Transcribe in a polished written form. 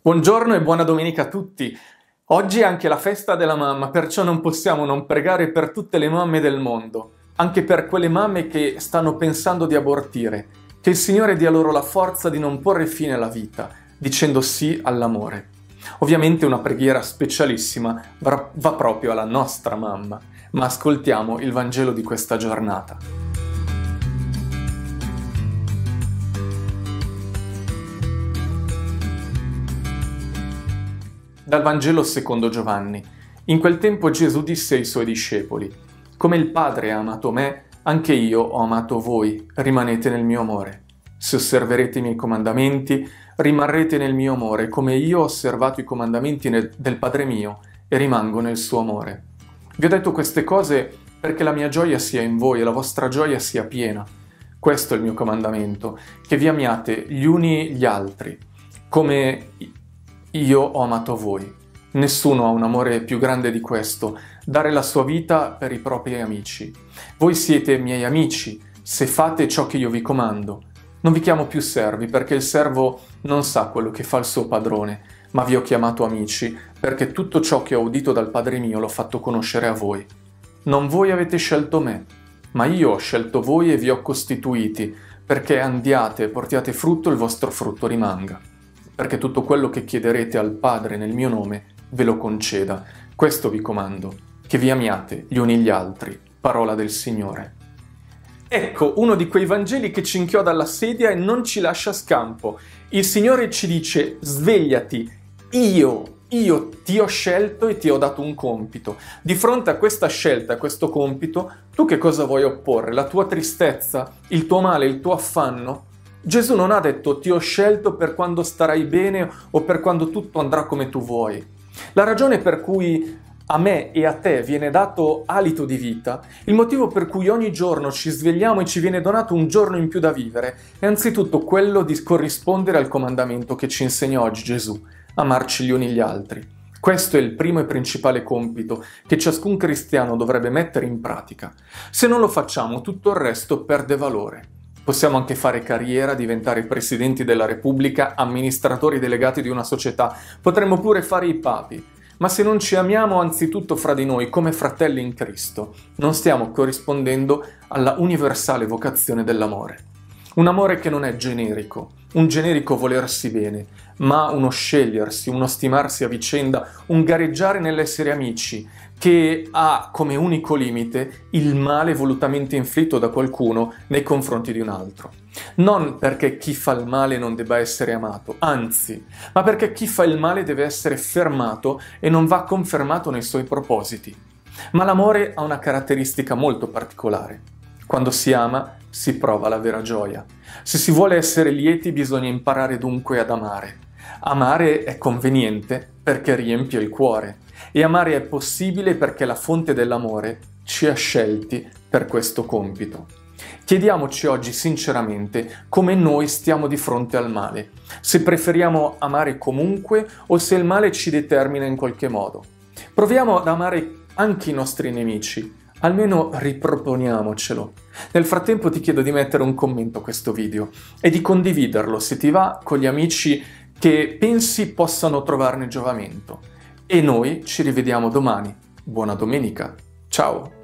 Buongiorno e buona domenica a tutti. Oggi è anche la festa della mamma, perciò non possiamo non pregare per tutte le mamme del mondo, anche per quelle mamme che stanno pensando di abortire. Che il Signore dia loro la forza di non porre fine alla vita, dicendo sì all'amore. Ovviamente una preghiera specialissima va proprio alla nostra mamma, ma ascoltiamo il Vangelo di questa giornata. Dal Vangelo secondo Giovanni. In quel tempo Gesù disse ai suoi discepoli: «Come il Padre ha amato me, anche io ho amato voi, rimanete nel mio amore. Se osserverete i miei comandamenti, rimarrete nel mio amore, come io ho osservato i comandamenti del Padre mio e rimango nel suo amore. Vi ho detto queste cose perché la mia gioia sia in voi e la vostra gioia sia piena. Questo è il mio comandamento, che vi amiate gli uni gli altri, come io ho amato voi. Nessuno ha un amore più grande di questo, dare la sua vita per i propri amici. Voi siete miei amici, se fate ciò che io vi comando. Non vi chiamo più servi, perché il servo non sa quello che fa il suo padrone, ma vi ho chiamato amici, perché tutto ciò che ho udito dal Padre mio l'ho fatto conoscere a voi. Non voi avete scelto me, ma io ho scelto voi e vi ho costituiti, perché andiate e portiate frutto e il vostro frutto rimanga. Perché tutto quello che chiederete al Padre nel mio nome ve lo conceda. Questo vi comando, che vi amiate gli uni gli altri. Parola del Signore». Ecco uno di quei Vangeli che ci inchioda alla sedia e non ci lascia scampo. Il Signore ci dice: svegliati, io ti ho scelto e ti ho dato un compito. Di fronte a questa scelta, a questo compito, tu che cosa vuoi opporre? La tua tristezza, il tuo male, il tuo affanno? Gesù non ha detto ti ho scelto per quando starai bene o per quando tutto andrà come tu vuoi. La ragione per cui a me e a te viene dato alito di vita, il motivo per cui ogni giorno ci svegliamo e ci viene donato un giorno in più da vivere, è anzitutto quello di corrispondere al comandamento che ci insegna oggi Gesù, amarci gli uni gli altri. Questo è il primo e principale compito che ciascun cristiano dovrebbe mettere in pratica. Se non lo facciamo, tutto il resto perde valore. Possiamo anche fare carriera, diventare presidenti della Repubblica, amministratori delegati di una società, potremmo pure fare i papi. Ma se non ci amiamo anzitutto fra di noi come fratelli in Cristo, non stiamo corrispondendo alla universale vocazione dell'amore. Un amore che non è generico, un generico volersi bene, ma uno scegliersi, uno stimarsi a vicenda, un gareggiare nell'essere amici, che ha come unico limite il male volutamente inflitto da qualcuno nei confronti di un altro. Non perché chi fa il male non debba essere amato, anzi, ma perché chi fa il male deve essere fermato e non va confermato nei suoi propositi. Ma l'amore ha una caratteristica molto particolare. Quando si ama, si prova la vera gioia. Se si vuole essere lieti, bisogna imparare dunque ad amare. Amare è conveniente perché riempie il cuore. E amare è possibile perché la fonte dell'amore ci ha scelti per questo compito. Chiediamoci oggi sinceramente come noi stiamo di fronte al male, se preferiamo amare comunque o se il male ci determina in qualche modo. Proviamo ad amare anche i nostri nemici, almeno riproponiamocelo. Nel frattempo ti chiedo di mettere un commento a questo video e di condividerlo, se ti va, con gli amici che pensi possano trovarne giovamento. E noi ci rivediamo domani. Buona domenica. Ciao!